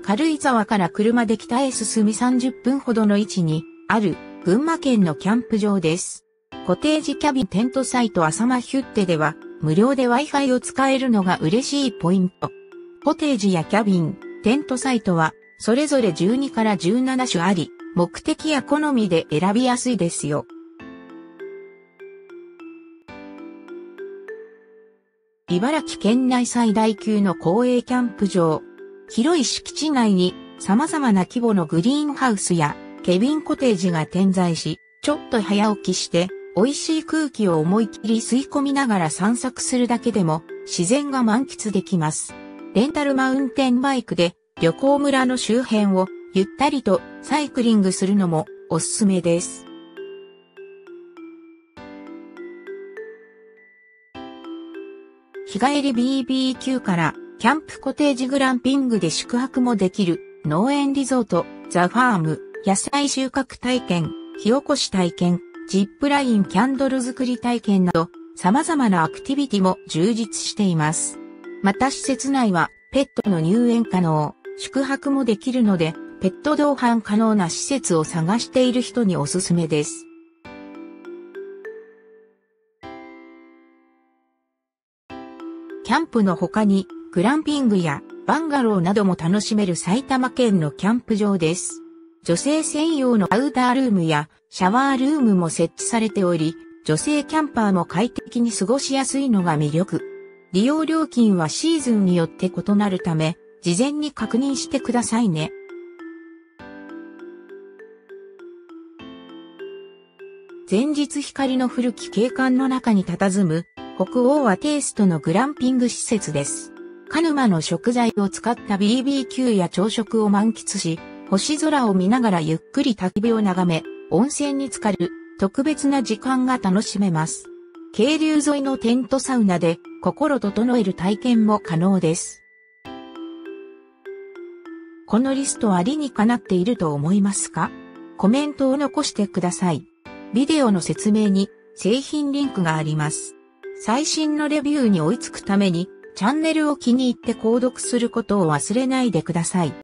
軽井沢から車で北へ進み30分ほどの位置にある群馬県のキャンプ場です。コテージキャビンテントサイト浅間ヒュッテでは無料で Wi-Fi を使えるのが嬉しいポイント。コテージやキャビン、テントサイトはそれぞれ12から17種あり、目的や好みで選びやすいですよ。茨城県内最大級の公営キャンプ場。広い敷地内に様々な規模のグリーンハウスやケビンコテージが点在し、ちょっと早起きして美味しい空気を思い切り吸い込みながら散策するだけでも自然が満喫できます。レンタルマウンテンバイクで旅行村の周辺をゆったりとサイクリングするのもおすすめです。日帰り BBQ からキャンプコテージグランピングで宿泊もできる農園リゾートザ・ファーム、野菜収穫体験、火起こし体験、ジップラインキャンドル作り体験など様々なアクティビティも充実しています。また施設内はペットの入園可能、宿泊もできるのでペット同伴可能な施設を探している人におすすめです。キャンプの他にグランピングやバンガローなども楽しめる埼玉県のキャンプ場です。女性専用のアウタールームやシャワールームも設置されており、女性キャンパーも快適に過ごしやすいのが魅力。利用料金はシーズンによって異なるため、事前に確認してくださいね。前日光の古き景観の中に佇む北欧和テイストのグランピング施設です。鹿沼の食材を使った BBQ や朝食を満喫し、星空を見ながらゆっくり焚き火を眺め、温泉に浸かる特別な時間が楽しめます。渓流沿いのテントサウナで心整える体験も可能です。このリストは理にかなっていると思いますか？コメントを残してください。ビデオの説明に製品リンクがあります。最新のレビューに追いつくためにチャンネルを気に入って購読することを忘れないでください。